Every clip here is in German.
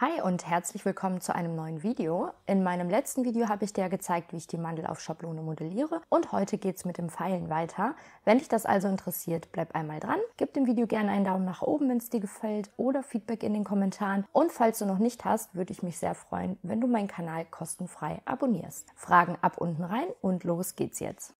Hi und herzlich willkommen zu einem neuen Video. In meinem letzten Video habe ich dir gezeigt, wie ich die Mandel auf Schablone modelliere und heute geht es mit dem Feilen weiter. Wenn dich das also interessiert, bleib einmal dran, gib dem Video gerne einen Daumen nach oben, wenn es dir gefällt oder Feedback in den Kommentaren und falls du noch nicht hast, würde ich mich sehr freuen, wenn du meinen Kanal kostenfrei abonnierst. Fragen ab unten rein und los geht's jetzt.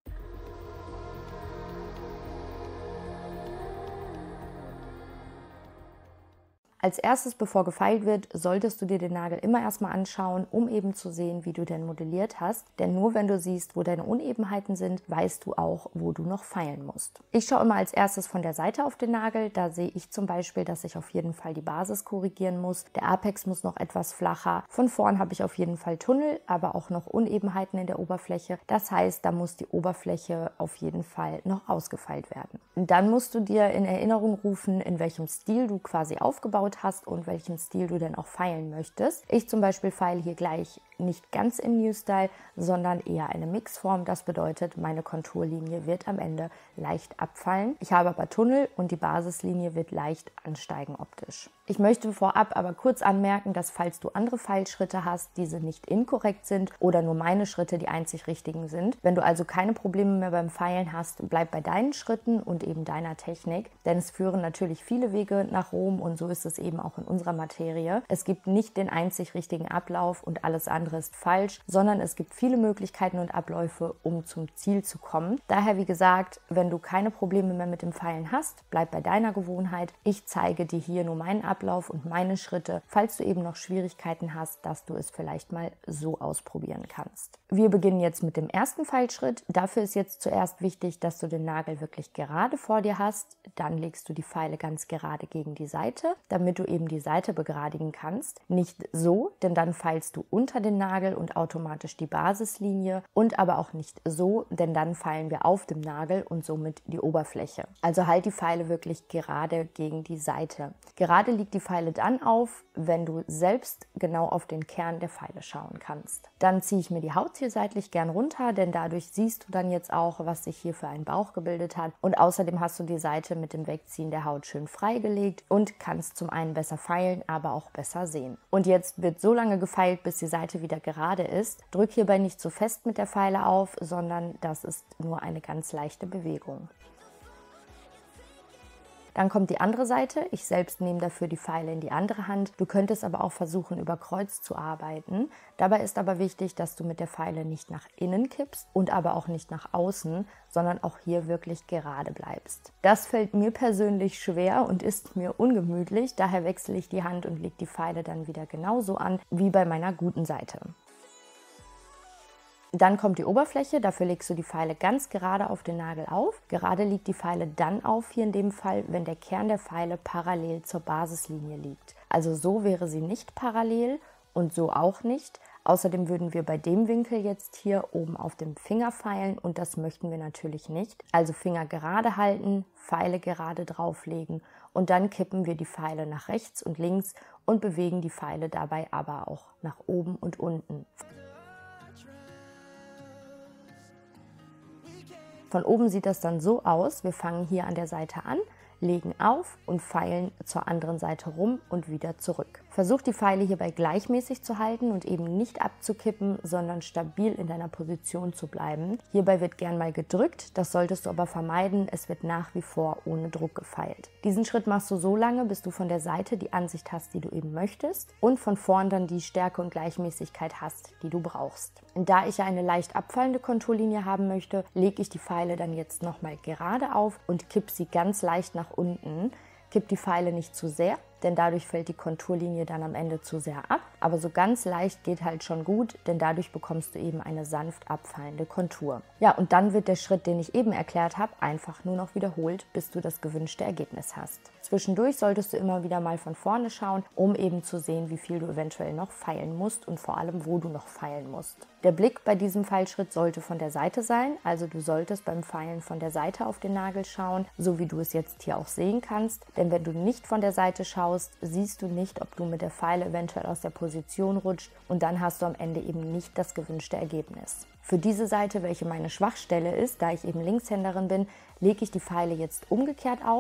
Als erstes, bevor gefeilt wird, solltest du dir den Nagel immer erstmal anschauen, um eben zu sehen, wie du den modelliert hast. Denn nur wenn du siehst, wo deine Unebenheiten sind, weißt du auch, wo du noch feilen musst. Ich schaue immer als erstes von der Seite auf den Nagel. Da sehe ich zum Beispiel, dass ich auf jeden Fall die Basis korrigieren muss. Der Apex muss noch etwas flacher. Von vorn habe ich auf jeden Fall Tunnel, aber auch noch Unebenheiten in der Oberfläche. Das heißt, da muss die Oberfläche auf jeden Fall noch ausgefeilt werden. Und dann musst du dir in Erinnerung rufen, in welchem Stil du quasi aufgebaut hast und welchen Stil du denn auch feilen möchtest. Ich zum Beispiel feile hier gleich nicht ganz im New Style, sondern eher eine Mixform. Das bedeutet, meine Konturlinie wird am Ende leicht abfallen. Ich habe aber Tunnel und die Basislinie wird leicht ansteigen optisch. Ich möchte vorab aber kurz anmerken, dass falls du andere Feilschritte hast, diese nicht inkorrekt sind oder nur meine Schritte die einzig richtigen sind. Wenn du also keine Probleme mehr beim Feilen hast, bleib bei deinen Schritten und eben deiner Technik, denn es führen natürlich viele Wege nach Rom und so ist es eben auch in unserer Materie. Es gibt nicht den einzig richtigen Ablauf und alles andere ist falsch, sondern es gibt viele Möglichkeiten und Abläufe, um zum Ziel zu kommen. Daher, wie gesagt, wenn du keine Probleme mehr mit dem Feilen hast, bleib bei deiner Gewohnheit. Ich zeige dir hier nur meinen Ablauf und meine Schritte, falls du eben noch Schwierigkeiten hast, dass du es vielleicht mal so ausprobieren kannst. Wir beginnen jetzt mit dem ersten Feilschritt. Dafür ist jetzt zuerst wichtig, dass du den Nagel wirklich gerade vor dir hast. Dann legst du die Feile ganz gerade gegen die Seite, damit du eben die Seite begradigen kannst. Nicht so, denn dann feilst du unter den Nagel und automatisch die Basislinie und aber auch nicht so, denn dann feilen wir auf dem Nagel und somit die Oberfläche. Also halt die Feile wirklich gerade gegen die Seite. Gerade liegt die Feile dann auf, wenn du selbst genau auf den Kern der Feile schauen kannst. Dann ziehe ich mir die Haut hier seitlich gern runter, denn dadurch siehst du dann jetzt auch, was sich hier für ein Bauch gebildet hat und außerdem hast du die Seite mit dem Wegziehen der Haut schön freigelegt und kannst zum einen besser feilen, aber auch besser sehen. Und jetzt wird so lange gefeilt, bis die Seite wieder gerade ist. Drück hierbei nicht so fest mit der Feile auf, sondern das ist nur eine ganz leichte Bewegung. Dann kommt die andere Seite. Ich selbst nehme dafür die Feile in die andere Hand. Du könntest aber auch versuchen, über Kreuz zu arbeiten. Dabei ist aber wichtig, dass du mit der Feile nicht nach innen kippst und aber auch nicht nach außen, sondern auch hier wirklich gerade bleibst. Das fällt mir persönlich schwer und ist mir ungemütlich. Daher wechsle ich die Hand und lege die Feile dann wieder genauso an wie bei meiner guten Seite. Dann kommt die Oberfläche, dafür legst du die Feile ganz gerade auf den Nagel auf. Gerade liegt die Feile dann auf, hier in dem Fall, wenn der Kern der Feile parallel zur Basislinie liegt. Also so wäre sie nicht parallel und so auch nicht. Außerdem würden wir bei dem Winkel jetzt hier oben auf dem Finger feilen und das möchten wir natürlich nicht. Also Finger gerade halten, Feile gerade drauflegen und dann kippen wir die Feile nach rechts und links und bewegen die Feile dabei aber auch nach oben und unten. Von oben sieht das dann so aus, wir fangen hier an der Seite an, legen auf und feilen zur anderen Seite rum und wieder zurück. Versuch die Feile hierbei gleichmäßig zu halten und eben nicht abzukippen, sondern stabil in deiner Position zu bleiben. Hierbei wird gern mal gedrückt, das solltest du aber vermeiden, es wird nach wie vor ohne Druck gefeilt. Diesen Schritt machst du so lange, bis du von der Seite die Ansicht hast, die du eben möchtest und von vorn dann die Stärke und Gleichmäßigkeit hast, die du brauchst. Und da ich ja eine leicht abfallende Konturlinie haben möchte, lege ich die Feile dann jetzt nochmal gerade auf und kipp sie ganz leicht nach unten. Kipp die Feile nicht zu sehr, denn dadurch fällt die Konturlinie dann am Ende zu sehr ab. Aber so ganz leicht geht halt schon gut, denn dadurch bekommst du eben eine sanft abfallende Kontur. Ja, und dann wird der Schritt, den ich eben erklärt habe, einfach nur noch wiederholt, bis du das gewünschte Ergebnis hast. Zwischendurch solltest du immer wieder mal von vorne schauen, um eben zu sehen, wie viel du eventuell noch feilen musst und vor allem, wo du noch feilen musst. Der Blick bei diesem Feilschritt sollte von der Seite sein, also du solltest beim Feilen von der Seite auf den Nagel schauen, so wie du es jetzt hier auch sehen kannst. Denn wenn du nicht von der Seite schaust, siehst du nicht, ob du mit der Feile eventuell aus der Position rutscht und dann hast du am Ende eben nicht das gewünschte Ergebnis. Für diese Seite, welche meine Schwachstelle ist, da ich eben Linkshänderin bin, lege ich die Feile jetzt umgekehrt auf.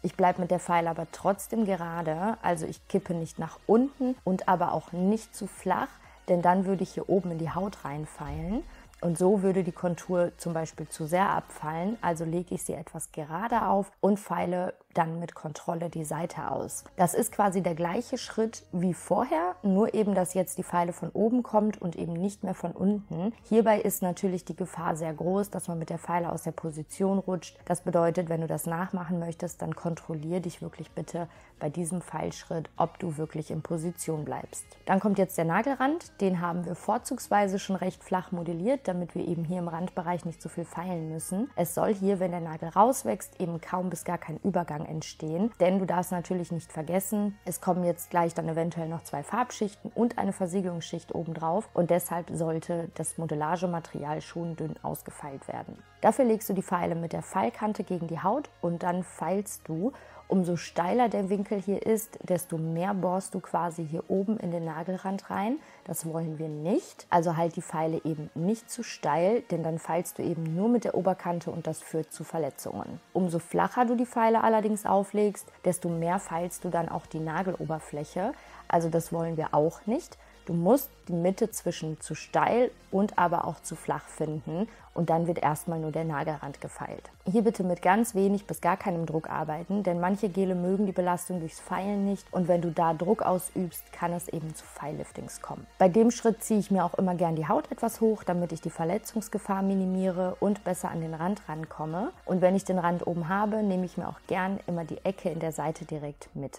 Ich bleibe mit der Feile aber trotzdem gerade, also ich kippe nicht nach unten und aber auch nicht zu flach, denn dann würde ich hier oben in die Haut reinfeilen. Und so würde die Kontur zum Beispiel zu sehr abfallen, also lege ich sie etwas gerade auf und feile dann mit Kontrolle die Seite aus. Das ist quasi der gleiche Schritt wie vorher, nur eben, dass jetzt die Feile von oben kommt und eben nicht mehr von unten. Hierbei ist natürlich die Gefahr sehr groß, dass man mit der Feile aus der Position rutscht. Das bedeutet, wenn du das nachmachen möchtest, dann kontrolliere dich wirklich bitte bei diesem Feilschritt, ob du wirklich in Position bleibst. Dann kommt jetzt der Nagelrand, den haben wir vorzugsweise schon recht flach modelliert, damit wir eben hier im Randbereich nicht so viel feilen müssen. Es soll hier, wenn der Nagel rauswächst, eben kaum bis gar kein Übergang entstehen, denn du darfst natürlich nicht vergessen, es kommen jetzt gleich dann eventuell noch 2 Farbschichten und eine Versiegelungsschicht obendrauf und deshalb sollte das Modellagematerial schon dünn ausgefeilt werden. Dafür legst du die Feile mit der Feilkante gegen die Haut und dann feilst du. Umso steiler der Winkel hier ist, desto mehr bohrst du quasi hier oben in den Nagelrand rein. Das wollen wir nicht. Also halt die Feile eben nicht zu steil, denn dann feilst du eben nur mit der Oberkante und das führt zu Verletzungen. Umso flacher du die Feile allerdings auflegst, desto mehr feilst du dann auch die Nageloberfläche. Also das wollen wir auch nicht. Du musst die Mitte zwischen zu steil und aber auch zu flach finden und dann wird erstmal nur der Nagelrand gefeilt. Hier bitte mit ganz wenig bis gar keinem Druck arbeiten, denn manche Gele mögen die Belastung durchs Feilen nicht und wenn du da Druck ausübst, kann es eben zu Feilliftings kommen. Bei dem Schritt ziehe ich mir auch immer gern die Haut etwas hoch, damit ich die Verletzungsgefahr minimiere und besser an den Rand rankomme. Und wenn ich den Rand oben habe, nehme ich mir auch gern immer die Ecke in der Seite direkt mit.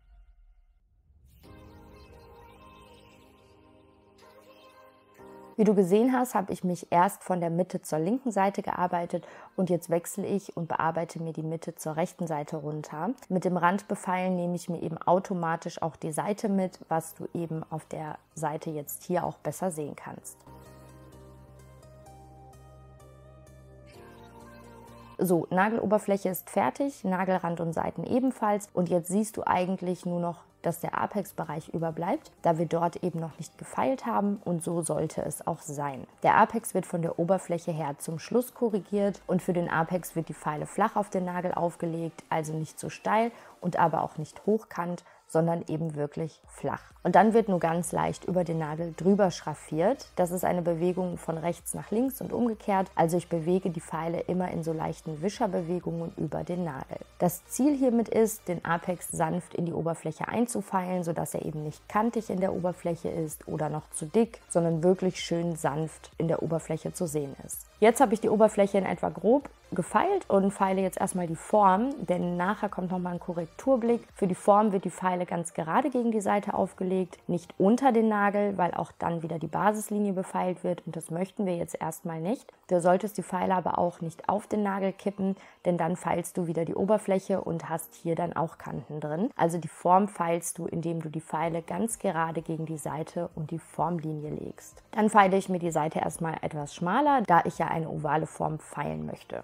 Wie du gesehen hast, habe ich mich erst von der Mitte zur linken Seite gearbeitet und jetzt wechsle ich und bearbeite mir die Mitte zur rechten Seite runter. Mit dem Randbefeilen nehme ich mir eben automatisch auch die Seite mit, was du eben auf der Seite jetzt hier auch besser sehen kannst. So, Nageloberfläche ist fertig, Nagelrand und Seiten ebenfalls und jetzt siehst du eigentlich nur noch, dass der Apex-Bereich überbleibt, da wir dort eben noch nicht gefeilt haben und so sollte es auch sein. Der Apex wird von der Oberfläche her zum Schluss korrigiert und für den Apex wird die Feile flach auf den Nagel aufgelegt, also nicht so steil und aber auch nicht hochkant, sondern eben wirklich flach. Und dann wird nur ganz leicht über den Nagel drüber schraffiert. Das ist eine Bewegung von rechts nach links und umgekehrt. Also ich bewege die Feile immer in so leichten Wischerbewegungen über den Nagel. Das Ziel hiermit ist, den Apex sanft in die Oberfläche einzufeilen, sodass er eben nicht kantig in der Oberfläche ist oder noch zu dick, sondern wirklich schön sanft in der Oberfläche zu sehen ist. Jetzt habe ich die Oberfläche in etwa grob gefeilt und feile jetzt erstmal die Form, denn nachher kommt nochmal ein Korrekturblick. Für die Form wird die Feile ganz gerade gegen die Seite aufgelegt, nicht unter den Nagel, weil auch dann wieder die Basislinie befeilt wird und das möchten wir jetzt erstmal nicht. Du solltest die Feile aber auch nicht auf den Nagel kippen, denn dann feilst du wieder die Oberfläche und hast hier dann auch Kanten drin. Also die Form feilst du, indem du die Feile ganz gerade gegen die Seite und die Formlinie legst. Dann feile ich mir die Seite erstmal etwas schmaler, da ich ja eine ovale Form feilen möchte.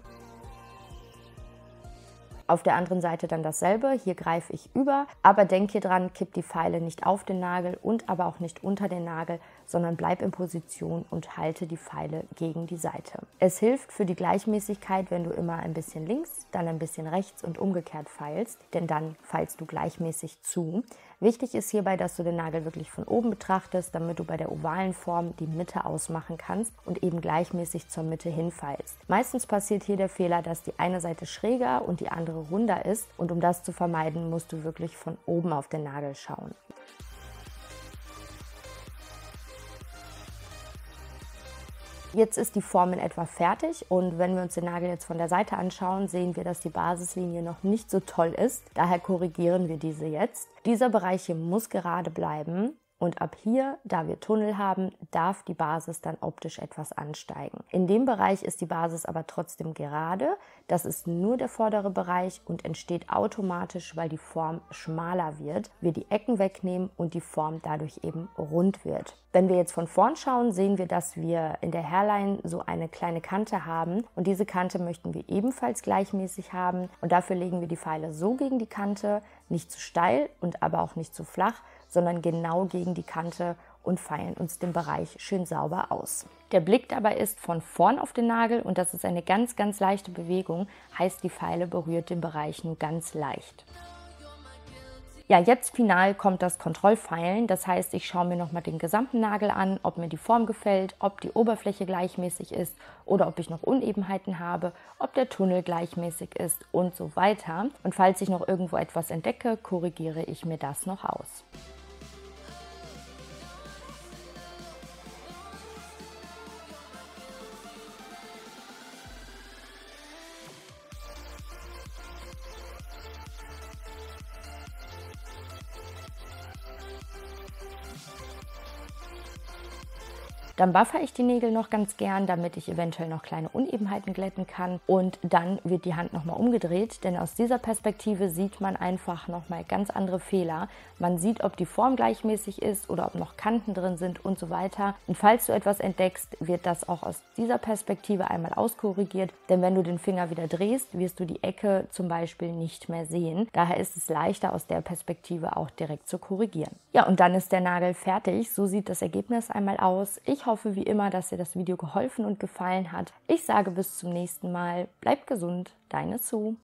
Auf der anderen Seite dann dasselbe, hier greife ich über, aber denk hier dran, kipp die Feile nicht auf den Nagel und aber auch nicht unter den Nagel, sondern bleib in Position und halte die Feile gegen die Seite. Es hilft für die Gleichmäßigkeit, wenn du immer ein bisschen links, dann ein bisschen rechts und umgekehrt feilst, denn dann feilst du gleichmäßig zu. Wichtig ist hierbei, dass du den Nagel wirklich von oben betrachtest, damit du bei der ovalen Form die Mitte ausmachen kannst und eben gleichmäßig zur Mitte hinfeilst. Meistens passiert hier der Fehler, dass die eine Seite schräger und die andere runder ist und um das zu vermeiden, musst du wirklich von oben auf den Nagel schauen. Jetzt ist die Form in etwa fertig und wenn wir uns den Nagel jetzt von der Seite anschauen, sehen wir, dass die Basislinie noch nicht so toll ist. Daher korrigieren wir diese jetzt. Dieser Bereich hier muss gerade bleiben. Und ab hier, da wir Tunnel haben, darf die Basis dann optisch etwas ansteigen. In dem Bereich ist die Basis aber trotzdem gerade. Das ist nur der vordere Bereich und entsteht automatisch, weil die Form schmaler wird, wir die Ecken wegnehmen und die Form dadurch eben rund wird. Wenn wir jetzt von vorn schauen, sehen wir, dass wir in der Hairline so eine kleine Kante haben und diese Kante möchten wir ebenfalls gleichmäßig haben und dafür legen wir die Feile so gegen die Kante, nicht zu steil und aber auch nicht zu flach, sondern genau gegen die Kante und feilen uns den Bereich schön sauber aus. Der Blick dabei ist von vorn auf den Nagel und das ist eine ganz, ganz leichte Bewegung, heißt die Feile berührt den Bereich nur ganz leicht. Ja, jetzt final kommt das Kontrollfeilen, das heißt, ich schaue mir nochmal den gesamten Nagel an, ob mir die Form gefällt, ob die Oberfläche gleichmäßig ist oder ob ich noch Unebenheiten habe, ob der Tunnel gleichmäßig ist und so weiter. Und falls ich noch irgendwo etwas entdecke, korrigiere ich mir das noch aus. Dann buffere ich die Nägel noch ganz gern, damit ich eventuell noch kleine Unebenheiten glätten kann. Und dann wird die Hand nochmal umgedreht, denn aus dieser Perspektive sieht man einfach nochmal ganz andere Fehler. Man sieht, ob die Form gleichmäßig ist oder ob noch Kanten drin sind und so weiter. Und falls du etwas entdeckst, wird das auch aus dieser Perspektive einmal auskorrigiert. Denn wenn du den Finger wieder drehst, wirst du die Ecke zum Beispiel nicht mehr sehen. Daher ist es leichter, aus der Perspektive auch direkt zu korrigieren. Ja, und dann ist der Nagel fertig. So sieht das Ergebnis einmal aus. Ich hoffe wie immer, dass dir das Video geholfen und gefallen hat. Ich sage bis zum nächsten Mal. Bleib gesund, deine Sue.